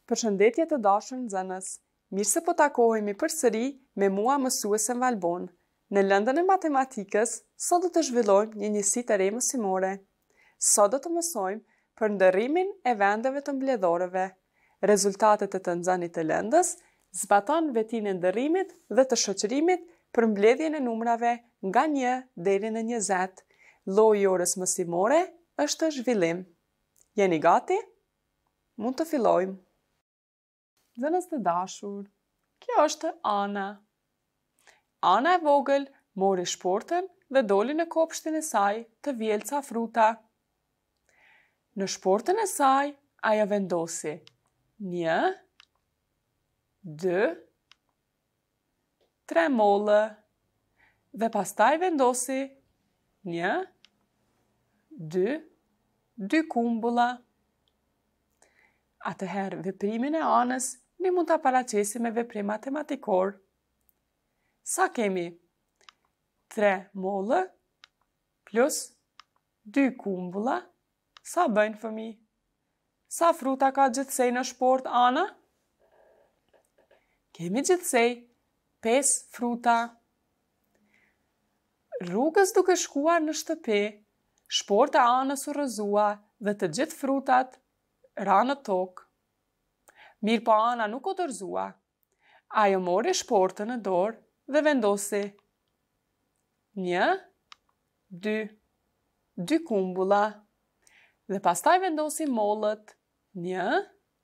Përshëndetje të dashur nxënës. Mirë se po takohemi përsëri me mua mësuesen Valbon. Në lëndën e matematikës, sot do të zhvillojmë një njësi të re mësimore. Sot do të mësojmë për ndërrimin e vendeve të mbledhoreve. Rezultatet e të nxënit të lëndës zbaton vetinë e ndërrimit dhe të shoqërimit për mbledhjen e numrave nga 1 deri në 20. Lloji i orës mësimore është zhvillim. Jeni gati? Mund të fillojmë. Nxënës të dashur, kjo është Ana. Ana e vogël mori shportën dhe doli në kopshtin e saj të vjelca fruta. Në shportën e saj, ajo vendosi 1, 2, 3 mollë dhe pastaj vendosi 1, 2 kumbulla. Atëherë, veprimin e Anës ne mund ta paraqesim me veprim matematikor. Sa kemi? 3 mollë plus 2 kumbulla. Sa bëjnë fëmijë? Sa fruta ka gjithsej në shport, Ana? Kemi gjithsej 5 fruta. Rrugës duke shkuar në shtëpi, shporta e Anës u rrëzua dhe të gjithë frutat ra në tokë. Mirë po Ana nuk u dorëzua. Ajo mori shportën në dorë dhe vendosi 1, 2 kumbulla dhe pastaj vendosi mollët 1,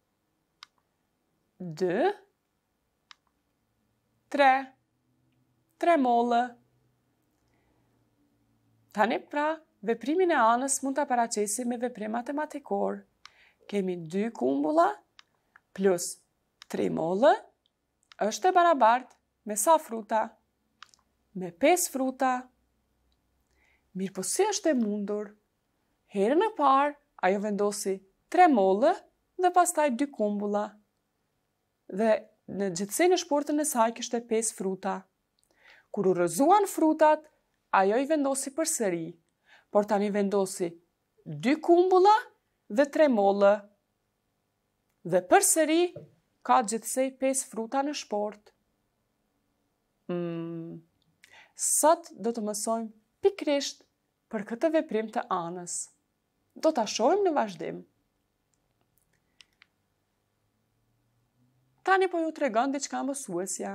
2, 3 mollë. Tani pra, veprimin e Anës mund ta paraqesim me veprim matematikor. Kemi 2 kumbulla plus 3 mollë është e barabartë me sa fruta? Me 5 fruta. Mirë po si është e mundur? Herën e parë, ajo vendosi 3 mollë dhe pastaj 2 kumbulla. Dhe në gjithsej në shportën e saj kishte 5 fruta. Kur u rrëzuan frutat, ajo i vendosi përsëri, por tani vendosi 2 kumbulla dhe 3 mollë. Dhe përsëri ka gjithsej 5 fruta në shport. Sot do të mësojmë pikrisht për këtë veprim të Anës. Do ta shohim në vazhdim. Tani po ju tregon diçka mësuesja.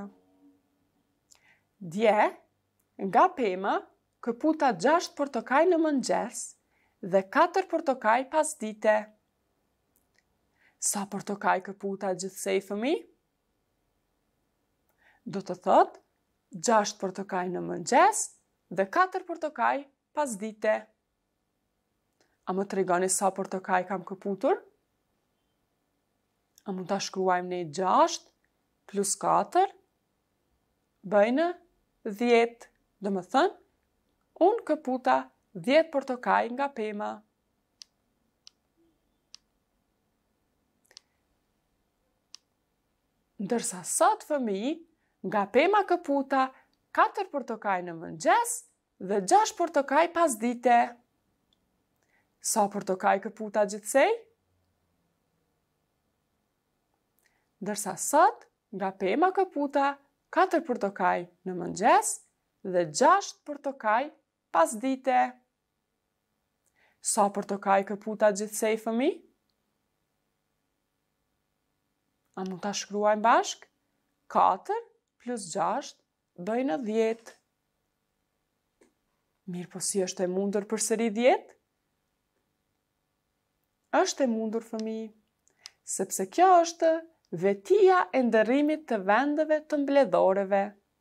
Dje, nga pema, këputa 6 portokaj në mëngjes dhe 4 portokaj pasdite. Sa portokaj këputa gjithsej fëmijë? Do të thotë 6 portokaj në mëngjes dhe 4 portokaj pasdite. A më tregoni sa portokaj kam këputur? A mund ta shkruajmë ne 6 plus 4 bëjnë 10. Do më thënë, unë këputa 10 portokaj nga pema. Ndërsa sot fëmijë, nga pema këputa 4 portokaj në mëngjes dhe 6 portokaj pasdite. Sa portokaj këputa gjithsej? Ndërsa sot, nga pema këputa 4 portokaj në mëngjes dhe 6 portokaj pasdite. Sa portokaj këputa gjithsej fëmijë? A mund ta shkruajmë bashk? 4 plus 6 bëjnë 10. Mirë po si është e mundur përsëri 10? Është e mundur fëmijë, sepse kjo është vetia e ndërrimit të vendeve të mbledhoreve.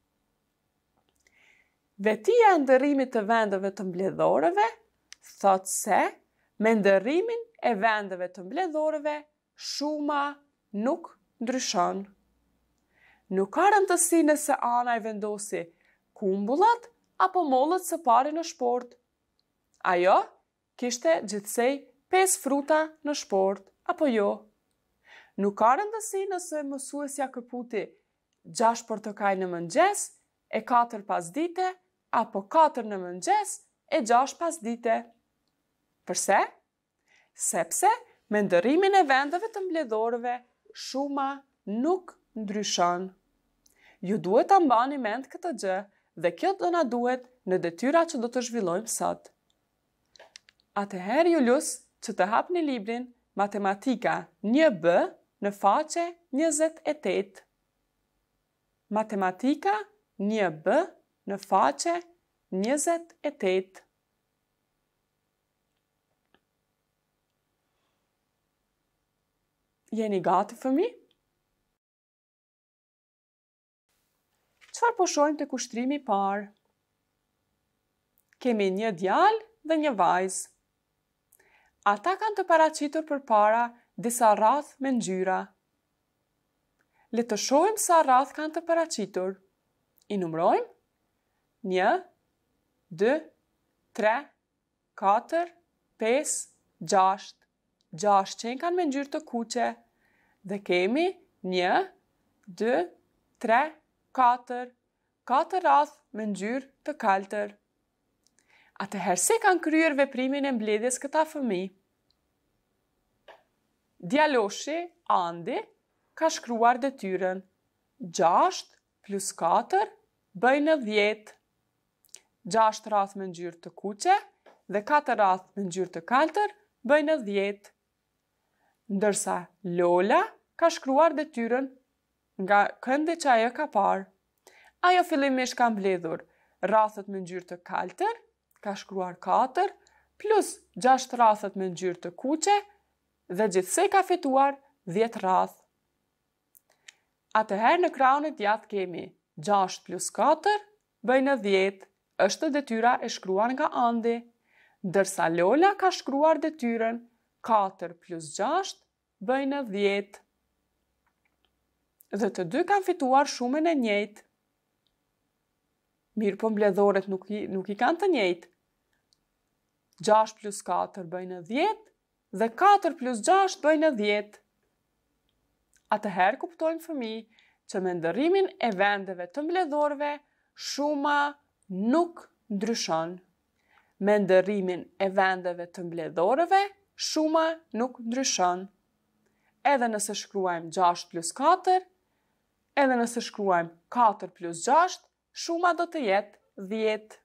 Vetia e ndërrimit të vendeve të mbledhoreve thotë se me ndërrimin e vendeve të mbledhoreve shuma nuk ndryshon. Nuk ka rëndësi nëse Ana i vendosi kumbullat apo mollët së pari në shport. Ajo kishte gjithsej 5 fruta në shport, apo jo? Nuk ka rëndësi nëse mësuesja këputi 6 portokaj në mëngjes e 4 pasdite, apo 4 në mëngjes e 6 pasdite. Përse? Sepse me ndërrimin e vendeve të mbledhoreve shuma nuk ndryshon. Ju duhet ta mbani mend këtë gjë dhe kjo do na duhet në detyra që do të zhvillojmë sot. Atëherë ju lus që të hapni librin Matematika 1B në faqe 28. Matematika 1B në faqe 28. Jeni gati, fëmi? Çfarë po shohim te kushtrimi i parë? Kemi një djalë dhe një vajzë. Ata kanë të paraqitur përpara disa rrath me ngjyra. Le të shohim sa rrath kanë të paraqitur. I numrojmë? 1, 2, 3, 4, 5, 6. 6 qenë kanë me ngjyrë të kuqe. Dhe kemi 1, 2, 3, 4. 4 rrath me ngjyrë të kaltër. Atëherë se kanë kryer veprimin e mbledhjes këta fëmijë? Djaloshi, Andi, ka shkruar detyrën. 6 plus 4 bëjnë 10. 6 rrath me ngjyrë të kuqe dhe 4 rrath me ngjyrë të kaltër bëjnë 10. Ndërsa Lola ka shkruar detyrën nga këndi që ajo ka parë. Ajo fillimisht ka mbledhur rrathet me ngjyrë të kaltër, ka shkruar 4, plus 6 rrathet me ngjyrë të kuqe, dhe gjithsej ka fituar 10 rrath. Atëherë në krahun e djathtë kemi 6 plus 4 bëjnë 10, është detyra e shkruar nga Andi, ndërsa Lola ka shkruar detyrën 4 plus 6 bëjnë 10. Dhe të dy kanë fituar shumën e njëjtë. Mirë po mbledhorët nuk i kanë të njëjtë. 6 plus 4 bëjnë 10 dhe 4 plus 6 bëjnë 10. Atëherë kuptojmë fëmijë që me ndërrimin e vendeve të mbledhorëve, shuma nuk ndryshon. Me ndërrimin e vendeve të mbledhorëve, shuma nuk ndryshon. Edhe nëse shkruajmë 6 plus 4, edhe nëse shkruajmë 4 plus 6, shuma do të jetë 10.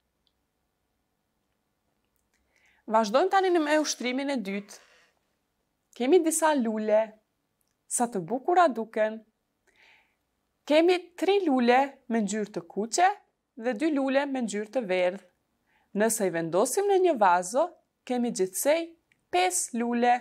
Vazhdojmë tani me ushtrimin e dytë. Kemi disa lule, sa të bukura duken. Kemi 3 lule me ngjyrë të kuqe dhe 2 lule me ngjyrë të verdhë. Nëse i vendosim në një vazo, kemi gjithsej 5 lule.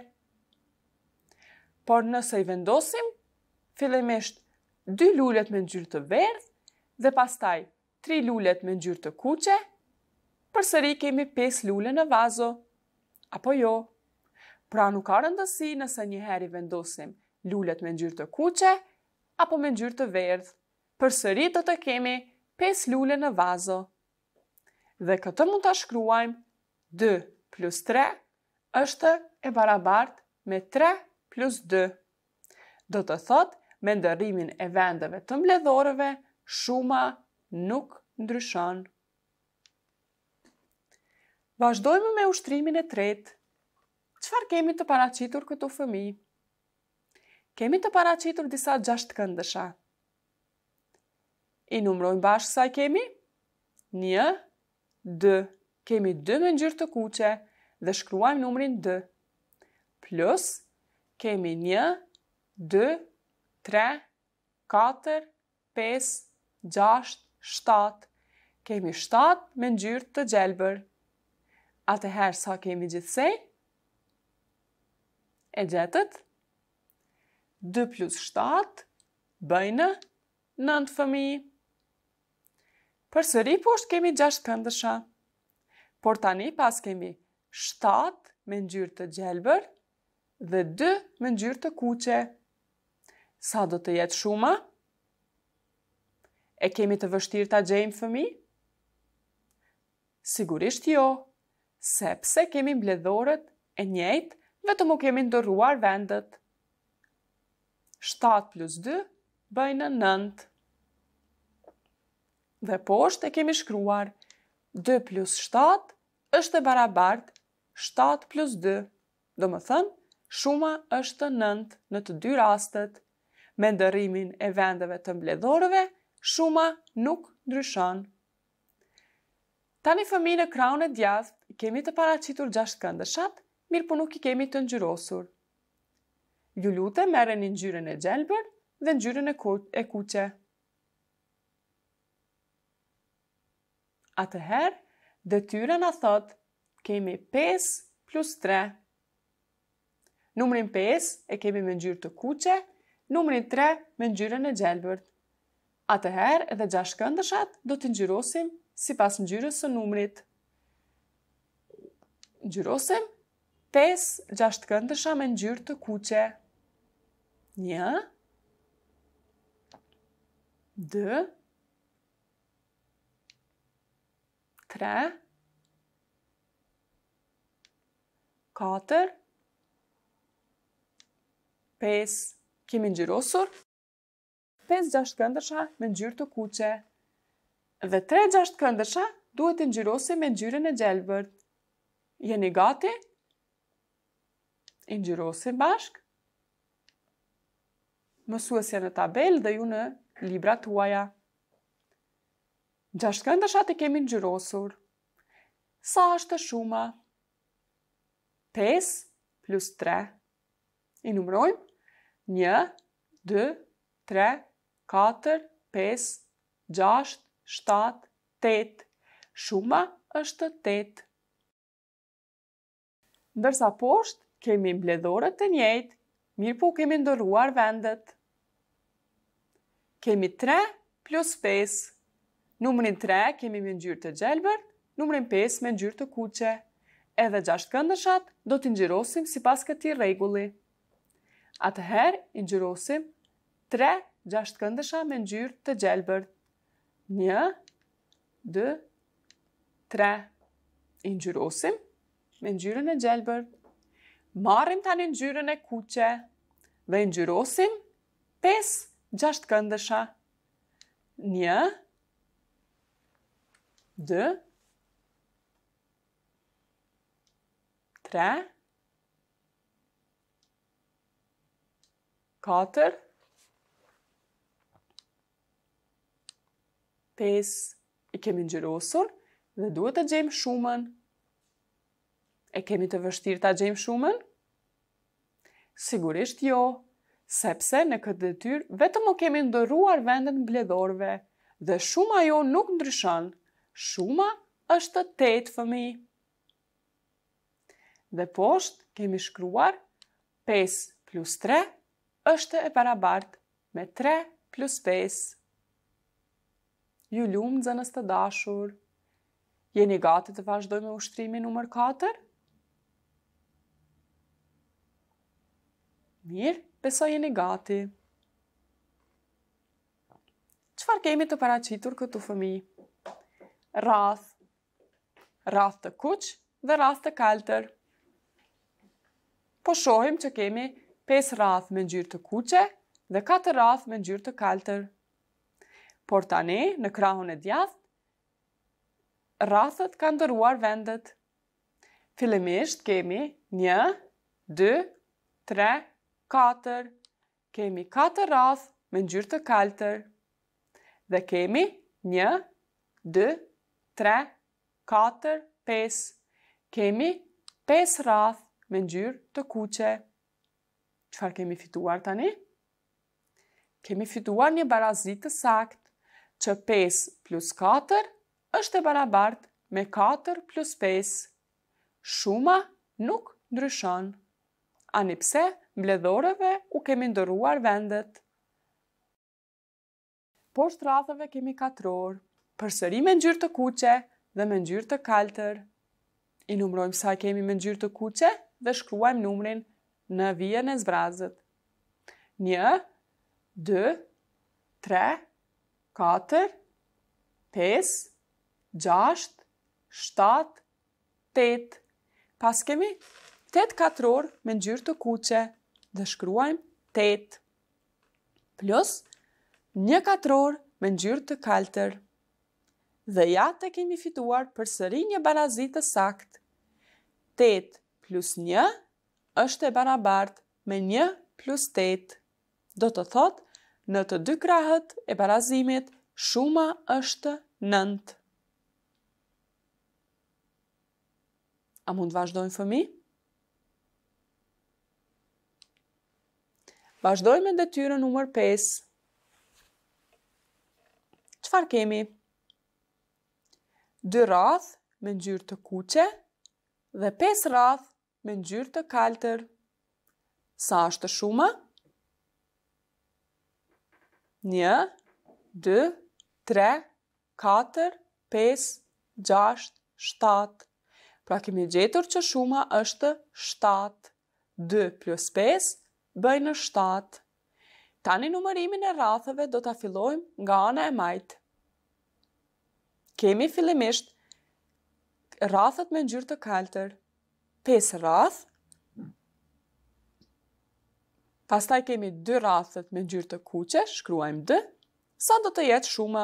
Por nëse i vendosim, fillimisht 2 lulet me ngjyrë të verdhë dhe pastaj 3 lulet me ngjyrë të kuqe, përsëri kemi 5 lule në vazo. Apo jo? Pra nuk ka rëndësi nëse një herë i vendosim lulet me ngjyrë të kuqe apo me ngjyrë të verdhë. Përsëri do të kemi 5 lule në vazo. Dhe këtë mund ta shkruajmë 2 plus 3 është e barabartë me 3 plus 2. Do të thotë, me ndërrimin e vendeve të mbledhorëve, shuma nuk ndryshon. Vazhdojmë me ushtrimin e tretë. Çfarë kemi të paraqitur këtu fëmijë? Kemi të paraqitur disa gjashtkëndësha. I numrojmë bashkë sa kemi? 1, 2. Kemi 2 me ngjyrë të kuqe dhe shkruajmë numrin 2. Plus, kemi 1, 2, 3, 4, 5, 6, 7. Kemi 7 me ngjyrë të gjelbër. Atëherë sa kemi gjithsej? E gjetët? 2 plus 7 bëjnë 9 fëmijë. Përsëri poshtë kemi 6 këndësha. Por tani pas kemi 7 me ngjyrë të gjelbër dhe 2 me ngjyrë të kuqe. Sa do të jetë shuma? E kemi të vështirë ta gjejmë fëmijë? Sigurisht jo, sepse kemi mbledhorët e njëjtë, vetëm u kemi ndërruar vendet. 7 plus 2 bëjnë 9. Dhe poshtë e kemi shkruar 2 plus 7 është e barabartë 7 plus 2. Do më thënë, shuma është 9 në të dy rastet. me ndërrimin e vendeve të mbledhorëve, shuma nuk ndryshon. Tani fëmi në krahun e djathtë kemi të paraqitur 6 këndëshat, mirë po nuk i kemi të ngjyrosur. Ju lutem merreni ngjyrën e gjelbër dhe ngjyrën e kuqe. Atëherë, detyra na thot, kemi 5 plus 3. Numrin 5 e kemi me ngjyrë të kuqe, numrin 3 me ngjyrën e gjelbërt. Atëherë, edhe 6 këndëshat do t'i ngjyrosim sipas ngjyrës së numrit. Ngjyrosim 5-6 këndësha me ngjyrë të kuqe. 1, 2, 3, 4, 5. Kemi ngjyrosur 5-6 këndësha me ngjyrë të kuqe. Dhe 3-6 këndësha duhet të ngjyrosim me ngjyrën e gjelbërt. Jeni gati? I ngjyrosim bashk. Mësuesja në tabel dhe ju në librat tuaja. 6 këndëshat i kemi ngjyrosur. Sa është shuma? 5 plus 3. I numërojmë. 1, 2, 3, 4, 5, 6, 7, 8. Shuma është 8. Ndërsa poshtë kemi mbledhorët të njëjtë, mirë po kemi ndërruar vendet. Kemi 3 plus 5. Numrin 3 kemi me ngjyrë të gjelbërt, numrin 5 me ngjyrë të kuqe. Edhe 6 këndëshat do t'i ngjyrosim sipas këtij rregulli. Atëherë i ngjyrosim 3-6 këndësha me ngjyrë të gjelbërt. 1, 2, 3. I ngjyrosim me ngjyrën e gjelbërt. Marrim tani ngjyrën e kuqe dhe i ngjyrosim 5-6 këndësha. 1, 2, 3, 4, 5. I kemi ngjyrosur dhe duhet të gjejmë shumën. E kemi të vështirë ta gjejmë shumën? Sigurisht jo, sepse në këtë detyrë vetëm u kemi ndërruar vendet mbledhorëve dhe shuma jo nuk ndryshon. Shuma është 8 fëmijë. Dhe poshtë kemi shkruar 5 plus 3 është e barabartë me 3 plus 5. Ju lumë nxënës të dashur. Jeni gati të vazhdojmë me ushtrimin numër 4? Mirë, besoj jeni gati. Çfarë kemi të paraqitur këtu fëmijë? Rrath. Rrath të kuq dhe rrath të kaltër. Po shohim që kemi 5 rrath me ngjyrë të kuqe dhe 4 rrath me ngjyrë të kaltër. Por tani, në krahun e djathtë, rrathët kanë ndërruar vendet. Fillimisht kemi 1, 2, 3, 4. Kemi 4 rrath me ngjyrë të kaltër. Dhe kemi 1, 2, 3, 4, 5. Kemi 5 rrath me ngjyrë të kuqe. Çfarë kemi fituar tani? Kemi fituar një barazi të saktë, që 5 plus 4 është e barabartë me 4 plus 5. Shuma nuk ndryshon. Ani pse mbledhorëve u kemi ndërruar vendet. Poshtë rrathëve kemi katror, përsëri me ngjyrë të kuqe dhe me ngjyrë të kaltër. I numërojmë sa kemi me ngjyrë të kuqe dhe shkruajmë numrin në vijën e zbrazët. 1, 2, 3, 4, 5, 6, 7, 8. Pas kemi 8 katror me ngjyrë të kuqe dhe shkruajmë 8. Plus 1 katror me ngjyrë të kaltër. Dhe ja të kemi fituar përsëri një barazi të saktë. 8 plus 1 është e barabartë me 1 plus 8. Do të thotë Në të dy krahët e barazimit, shuma është 9. A mund vazhdojmë fëmi? Vazhdojmë me detyrën numër 5. Çfarë kemi? 2 radhë me ngjyrë të kuqe dhe 5 radhë me ngjyrë të kaltër. Sa është shuma? 1, 2, 3, 4, 5, 6, 7. Pra kemi gjetur që shuma është 7. 2 plus 5 bëjnë 7. Tani numërimin e radhëve do ta fillojmë nga ana e majtë. Kemi fillimisht radhët me ngjyrë të kaltër, 5 radhë. Pastaj kemi 2 radhët me ngjyrë të kuqe, shkruajmë 2. Sa do të jetë shuma?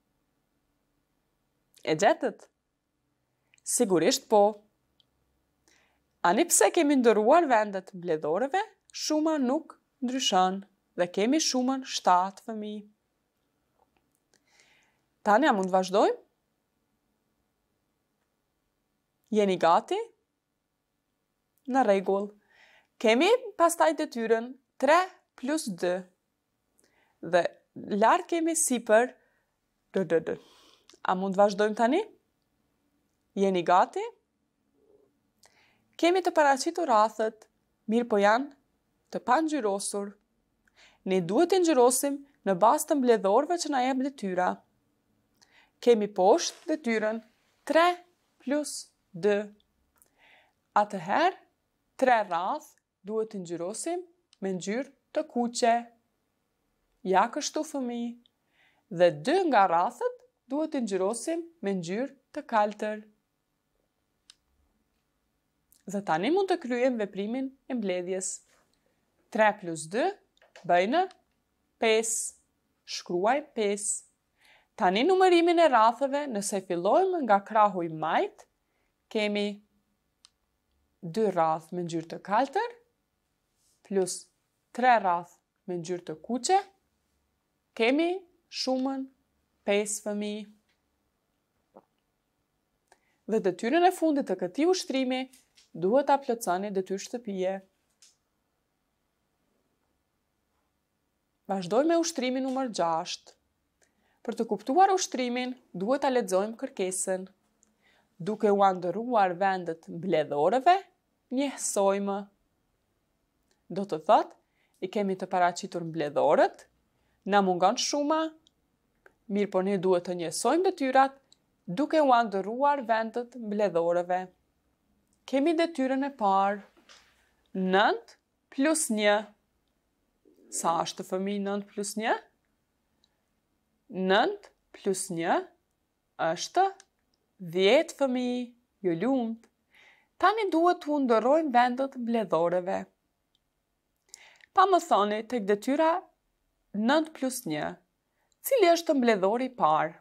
E gjetët? Sigurisht po. Ani pse kemi ndëruar vendet mbledhoreve, shuma nuk ndryshon dhe kemi shumën 7 fëmijë. Tani a mund vazhdojmë? Jeni gati? Në rregull. Kemi pastaj detyrën 3 plus 2. Dhe lart kemi sipër d. A mund vazhdojmë tani? Jeni gati? Kemi të paraqitur radhët, mirë po janë të pangjyrosur. Ne duhet të ngjyrosim në bazë të mbledhorëve që na jep detyra. Kemi poshtë detyrën 3 plus 2. Atëherë, 3 radhë duhet të ngjyrosim me ngjyrë të kuqe. Ja kështu fëmijë. Dhe 2 nga radhët duhet të ngjyrosim me ngjyrë të kaltër. Dhe tani mund të kryejmë veprimin e mbledhjes. 3 plus 2 bëjnë 5. Shkruaj 5. Tani numërimin e radhëve, nëse fillojmë nga krahu i majt, kemi 2 radhë me ngjyrë të kaltër, plus 3 radhë me ngjyrë të kuqe, kemi shumën 5 fëmijë. Dhe detyrën e fundit të këtij ushtrimi duhet ta plotësoni detyrë shtëpie. Vazhdojmë me ushtrimin numër 6. Për të kuptuar ushtrimin, duhet ta lexojmë kërkesën. Duke u ndëruar vendet mbledhoreve, njësojmë. Do të thotë, i kemi të paraqitur mbledhorët, na mungon shuma, mirë po ne duhet të njësojmë detyrat duke u ndëruar vendet mbledhoreve. Kemi detyrën e parë, 9 plus 1. Sa është fëmijë 9 plus 1? 9 plus 1 është 10 fëmijë, ju lumt. Tani duhet të ndërrojmë vendet mbledhoreve. Pa më thoni tek detyra 9 plus 1, cili është mbledhori i parë?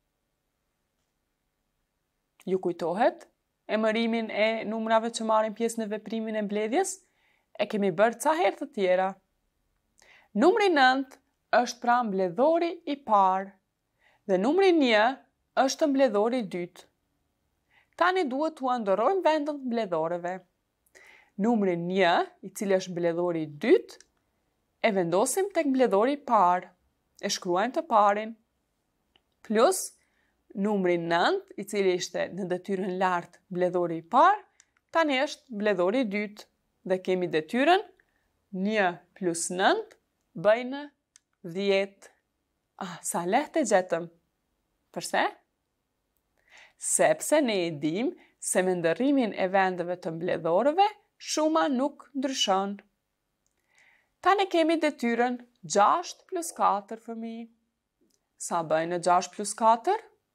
Ju kujtohet emërimin e numrave që marrin pjesë në veprimin e mbledhjes? E kemi bërë ca herë të tjera. Numri 9 është pra mbledhori i parë dhe numri 1 është mbledhori i dytë. Tani duhet të ndërrojmë vendet mbledhoreve. Numrin 1, i cili është mbledhori i dytë, e vendosim tek mbledhori i parë. E shkruajmë të parin. Plus numrin 9, i cili ishte në detyrën lart mbledhori i parë, tani është mbledhori i dytë dhe kemi detyrën 1 plus 9 bëjnë 10. Sa lehtë e gjetëm. Përse? Sepse ne e dim se me ndërrimin e vendeve të mbledhorëve, shuma nuk ndryshon. Tani kemi detyrën 6 plus 4 fëmijë. Sa bëjnë 6 plus 4?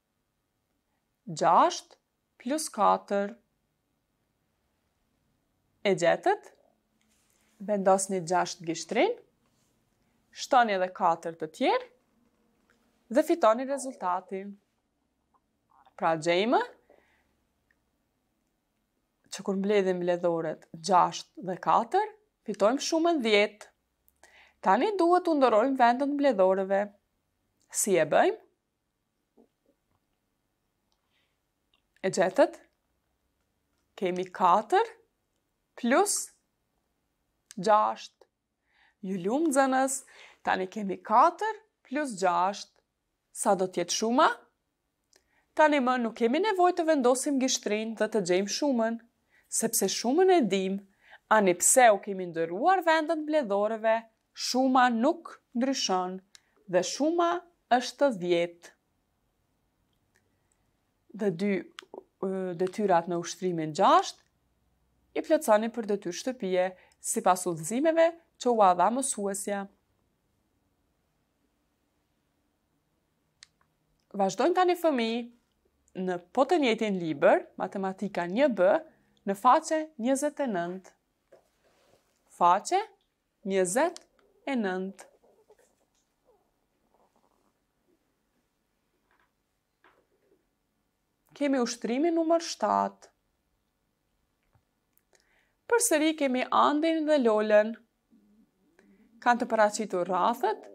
6 plus 4. E gjetët? Vendosni 6 gishtrin, shtoni edhe 4 të tjerë dhe fitoni rezultatin. Pra gjejmë që kur mbledhim mbledhoret 6 dhe 4, fitojmë shumën 10. Tani duhet të ndërrojmë vendet mbledhoreve. Si e bëjmë? E gjetët? Kemi 4 plus 6. Ju lumë nxënës, tani kemi 4 plus 6. Sa do t'jetë shuma? Tani më nuk kemi nevojë të vendosim gishtrin dhe të gjejmë shumën, sepse shumën e dim, ani pse u kemi ndërruar vendet mbledhoreve, shuma nuk ndryshon dhe shuma është 10. Dhe 2 detyrat në ushtrimin 6 i plotësoni për detyrë shtëpie sipas udhëzimeve që u dha mësuesja. Vazhdojmë tani fëmijë në po të njëjtin libër, Matematika 1B, në faqe 29. Faqe 29. Kemi ushtrimin numër 7. Përsëri kemi Andin dhe Lolën. Kanë të paraqitur rrethet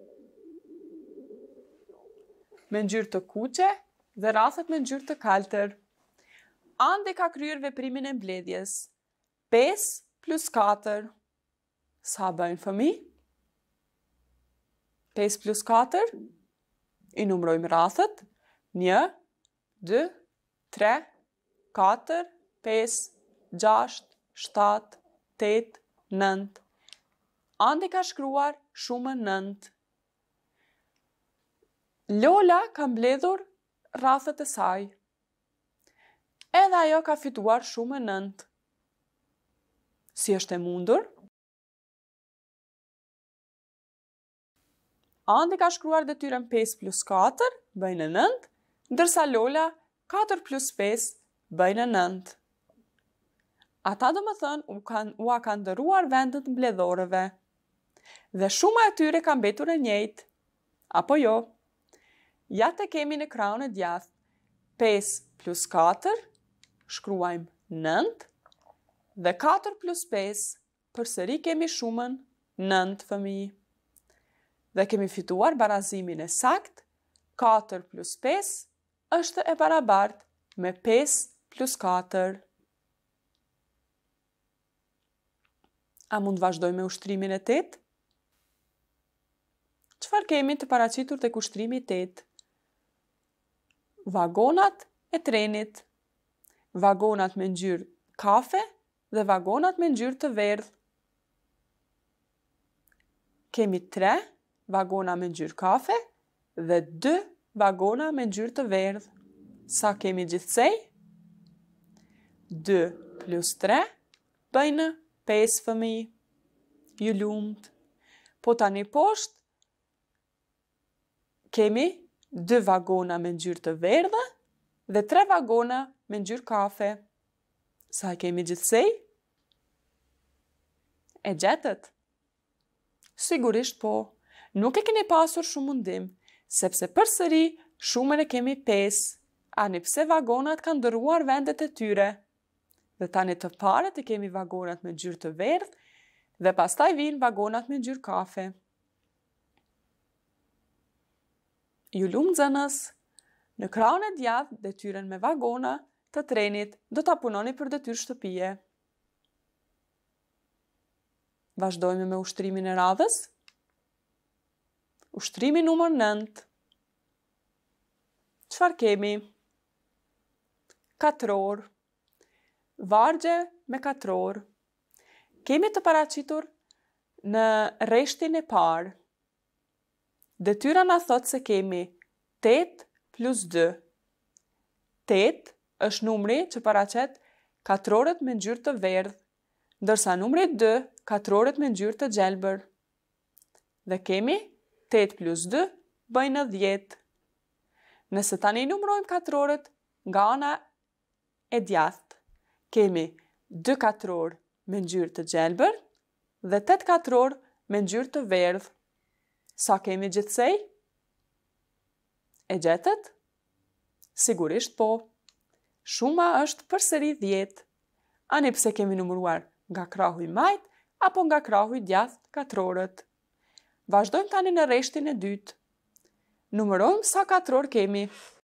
me ngjyrë të kuqe dhe rrethet me ngjyrë të kaltër. Andi ka kryer veprimin e mbledhjes. 5 plus 4. Sa bëjnë fëmijë? 5 plus 4? I numrojmë rrethet. 1, 2, 3, 4, 5, 6, 7, 8, 9. Andi ka shkruar shumën 9. Lola ka mbledhur rrethet e saj. Edhe ajo ka fituar shumën 9. Si është e mundur? Andi ka shkruar detyrën 5 plus 4 bëjnë 9, ndërsa Lola 4 plus 5 bëjnë 9. Ata do më thënë u kanë ndërruar vendet mbledhoreve. Dhe shuma e tyre ka mbetur e njëjtë. Apo jo? Ja të kemi në krahun e djathtë. 5 plus 4, shkruajmë 9, dhe 4 plus 5, përsëri kemi shumën 9 fëmijë. Dhe kemi fituar barazimin e saktë, 4 plus 5 është e barabartë me 5 plus 4. A mund vazhdoj me ushtrimin e 8? Çfarë kemi të paraqitur tek ushtrimi 8? Vagonat e trenit, vagonat me ngjyrë kafe dhe vagonat me ngjyrë të verdhë. Kemi 3 vagona me ngjyrë kafe dhe 2 vagona me ngjyrë të verdhë. Sa kemi gjithsej? 2 plus 3 bëjnë 5 fëmijë. Ju lumt. Po tani poshtë kemi 2 vagona me ngjyrë të verdhë dhe 3 vagona me ngjyrë kafe. Sa kemi gjithsej? E gjetët? Sigurisht po. Nuk e keni pasur shumë mundim, sepse përsëri shumën e kemi 5, ani pse vagonat kanë ndërruar vendet e tyre. Dhe tani të parët e kemi vagonat me ngjyrë të verdhë dhe pastaj vijnë vagonat me ngjyrë kafe. Ju lumë nxënës, në krahun e djathtë detyrën me vagona të trenit do ta punoni për detyrë shtëpie. Vazhdojmë me ushtrimin e radhës. Ushtrimi numër 9. Çfarë kemi? Katror. Vargje me katror. Kemi të paraqitur në rreshtin e parë. Detyra na thot se kemi 8 plus 2. 8 është numri që paraqet katrorët me ngjyrë të verdhë, ndërsa numri 2 katrorët me ngjyrë të gjelbër. Dhe kemi 8 plus 2 bëjnë 10. Nëse tani numrojmë katrorët nga ana e djathtë, kemi 2 katror me ngjyrë të gjelbër dhe 8 katror me ngjyrë të verdhë. Sa kemi gjithsej? E gjetët? Sigurisht po. Shuma është përsëri 10. Ani pse kemi numëruar nga krahu i majt apo nga krahu i djathtë katrorët. Vazhdojmë tani në rreshtin e dytë. Numërojmë sa katror kemi.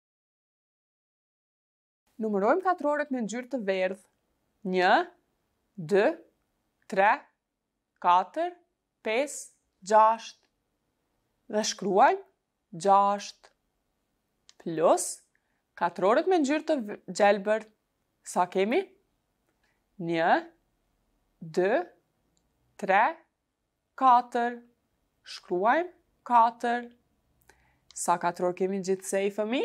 Numërojmë katrorët me ngjyrë të verdhë. 1, 2, 3, 4, 5, 6. Dhe shkruajmë 6 plus katrorët me ngjyrë të gjelbër. Sa kemi? 1, 2, 3, 4. Shkruajmë 4. Sa katror kemi gjithsej, fëmi?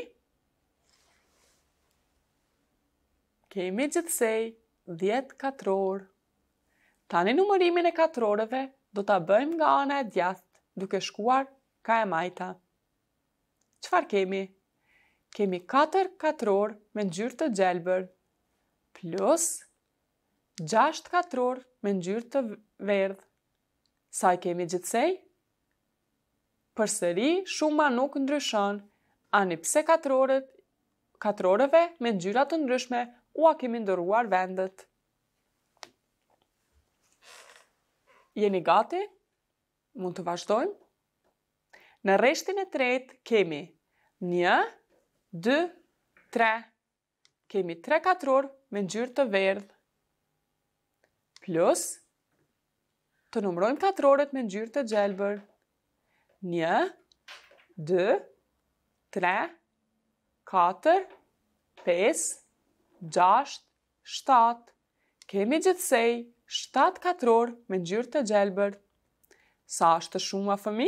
Kemi gjithsej 10 katror. Tani numërimin e katrorëve do ta bëjmë nga ana e djathtë, duke shkuar ka e majta. Çfarë kemi? Kemi 4 katror me ngjyrë të gjelbër, plus 6 katror me ngjyrë të verdhë. Sa i kemi gjithsej? Përsëri, shuma nuk ndryshon. Ani pse katrorëve me ngjyra të ndryshme ua kemi ndërruar vendet. Jeni gati? Mund të vazhdojmë? Në rreshtin e tretë kemi 1, 2, 3. Kemi 3 katror me ngjyrë të verdhë. Plus, të numërojmë katrorët me ngjyrë të gjelbër. 1, 2, 3, 4, 5, 6, 7. Kemi gjithsej 7 katror me ngjyrë të gjelbër. Sa është shuma, fëmi?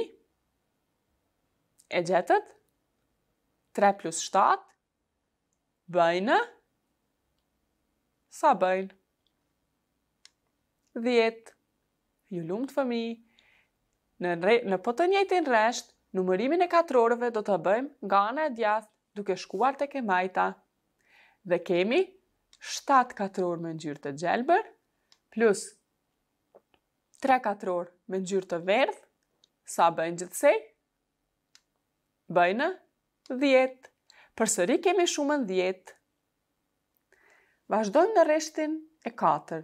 E gjetët? 3 plus 7 bëjnë? Sa bëjnë? 10. Ju lumt, fëmi. Në po të njëjtin rresht, numërimin e katrorëve do të bëjmë nga ana e djathtë, duke shkuar tek e majta. Dhe kemi 7 katror me ngjyrë të gjelbër, plus 3 katror me ngjyrë të verdhë. Sa bëjnë gjithsej? Bëjnë 10. Përsëri kemi shumën 10. Vazhdojmë në rreshtin e katërt.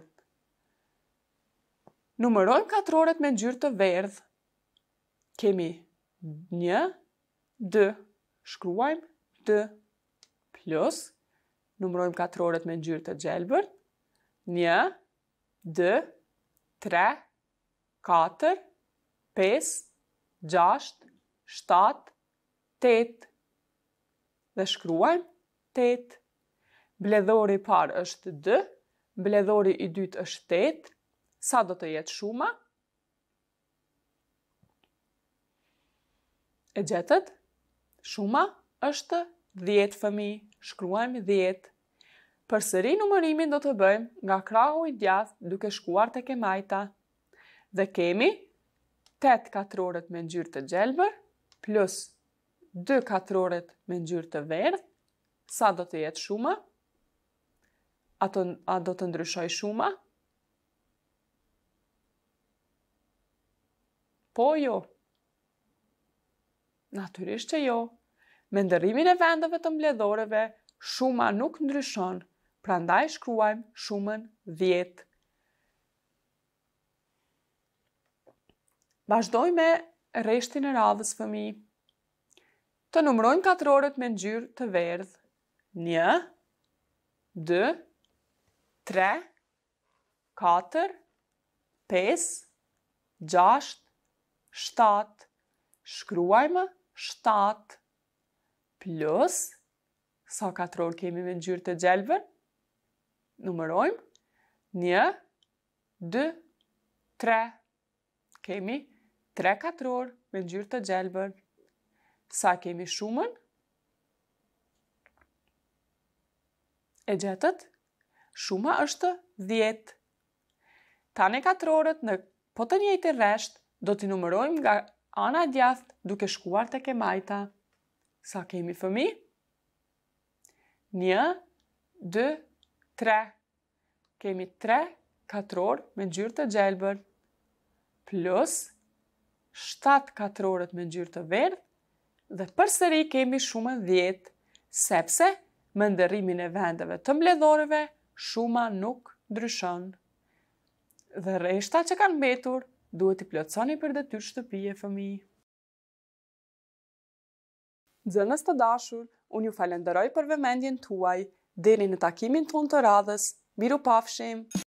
Numërojmë katrorët me ngjyrë të verdhë. Kemi 1, 2. Shkruajmë 2. Plus, numërojmë katrorët me ngjyrë të gjelbër. 1, 2, 3, 4, 5, 6, 7, 8. Dhe shkruajmë 8. Mbledhori i parë është 2, mbledhori i dytë është 8. Sa do të jetë shuma? E gjetët? Shuma është 10, fëmi. Shkruajmë 10. Përsëri numërimin do të bëjmë nga krahu i djathtë duke shkuar tek e majta. Dhe kemi 8 katrorët me ngjyrë të gjelbër plus 2 katrorët me ngjyrë të verdhë. Sa do të jetë shuma? A do të ndryshoj shuma? Po jo. Natyrisht që jo. Me ndërrimin e vendeve të mbledhoreve, shuma nuk ndryshon, prandaj shkruajmë shumën 10. Vazhdoj me rreshtin e radhës, fëmi. Të numërojmë katrorët me ngjyrë të verdhë. 1, 2, 3, 4, 5, 6, 7. Shkruajmë 7. Plus, sa katror kemi me ngjyrë të gjelbër? Numërojmë 1, 2, 3. Kemi 3 katror me ngjyrë të gjelbër. Sa kemi shumën? E gjetët? Shuma është 10. Tani katrorët në po të njëjtin rresht do t'i numërojmë nga ana e djathtë duke shkuar tek e majta. Sa kemi, fëmi? 1, 2, 3. Kemi 3 katror me ngjyrë të gjelbër, plus 7 katrorët me ngjyrë të verdhë, dhe përsëri kemi shumën 10, sepse me ndërrimin e vendeve të mbledhoreve, shuma nuk ndryshon. Dhe rreshta që kanë mbetur duhet i plotësoni për detyrë shtëpie fëmijë. Nxënës të dashur, unë ju falenderoj për vëmendjen tuaj. Deri në takimin tonë të radhës, miru pafshim!